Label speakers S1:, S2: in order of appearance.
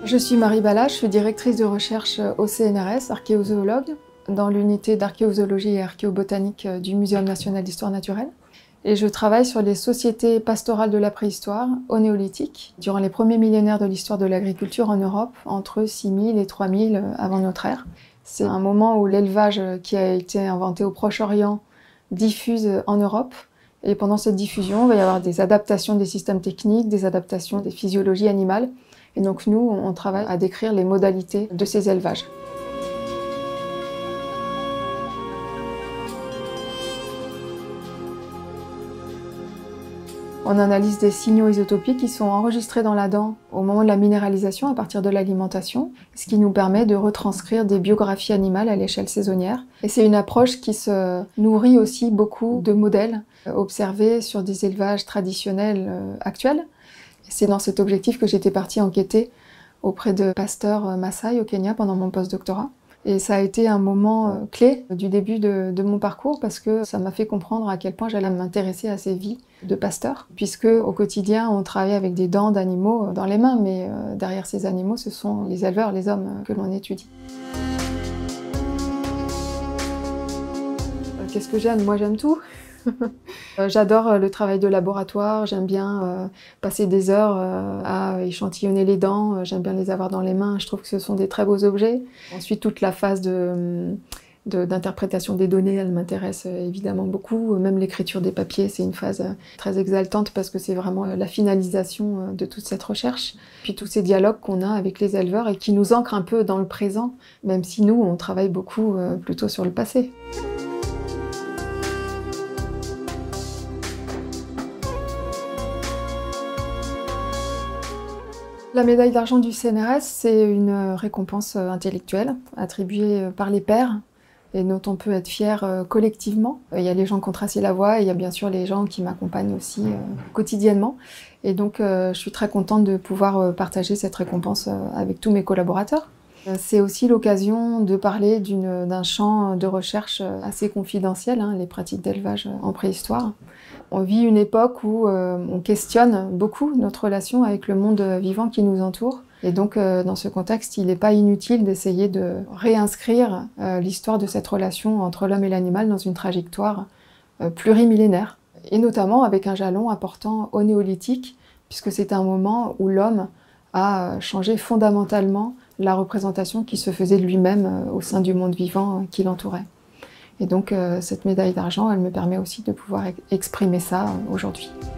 S1: Je suis Marie Bala, je suis directrice de recherche au CNRS, archéozoologue, dans l'unité d'archéozoologie et archéobotanique du Muséum national d'histoire naturelle. Et je travaille sur les sociétés pastorales de la préhistoire au néolithique, durant les premiers millénaires de l'histoire de l'agriculture en Europe, entre 6000 et 3000 avant notre ère. C'est un moment où l'élevage qui a été inventé au Proche-Orient diffuse en Europe. Et pendant cette diffusion, il va y avoir des adaptations des systèmes techniques, des adaptations des physiologies animales. Et donc nous, on travaille à décrire les modalités de ces élevages. On analyse des signaux isotopiques qui sont enregistrés dans la dent au moment de la minéralisation à partir de l'alimentation, ce qui nous permet de retranscrire des biographies animales à l'échelle saisonnière. Et c'est une approche qui se nourrit aussi beaucoup de modèles observés sur des élevages traditionnels actuels. C'est dans cet objectif que j'étais partie enquêter auprès de pasteurs Maasai au Kenya pendant mon post-doctorat. Et ça a été un moment clé du début de mon parcours parce que ça m'a fait comprendre à quel point j'allais m'intéresser à ces vies de pasteurs. Puisque au quotidien, on travaille avec des dents d'animaux dans les mains, mais derrière ces animaux, ce sont les éleveurs, les hommes que l'on étudie. Qu'est-ce que j'aime? Moi, j'aime tout. J'adore le travail de laboratoire, j'aime bien passer des heures à échantillonner les dents, j'aime bien les avoir dans les mains, je trouve que ce sont des très beaux objets. Ensuite, toute la phase d'interprétation des données, elle m'intéresse évidemment beaucoup. Même l'écriture des papiers, c'est une phase très exaltante parce que c'est vraiment la finalisation de toute cette recherche. Puis tous ces dialogues qu'on a avec les éleveurs et qui nous ancrent un peu dans le présent, même si nous, on travaille beaucoup plutôt sur le passé. La médaille d'argent du CNRS, c'est une récompense intellectuelle attribuée par les pairs et dont on peut être fier collectivement. Il y a les gens qui ont tracé la voie et il y a bien sûr les gens qui m'accompagnent aussi quotidiennement. Et donc je suis très contente de pouvoir partager cette récompense avec tous mes collaborateurs. C'est aussi l'occasion de parler d'un champ de recherche assez confidentiel, les pratiques d'élevage en préhistoire. On vit une époque où on questionne beaucoup notre relation avec le monde vivant qui nous entoure. Et donc, dans ce contexte, il n'est pas inutile d'essayer de réinscrire l'histoire de cette relation entre l'homme et l'animal dans une trajectoire plurimillénaire. Et notamment avec un jalon important au néolithique, puisque c'est un moment où l'homme a changé fondamentalement la représentation qui se faisait de lui-même au sein du monde vivant qui l'entourait. Et donc cette médaille d'argent, elle me permet aussi de pouvoir exprimer ça aujourd'hui.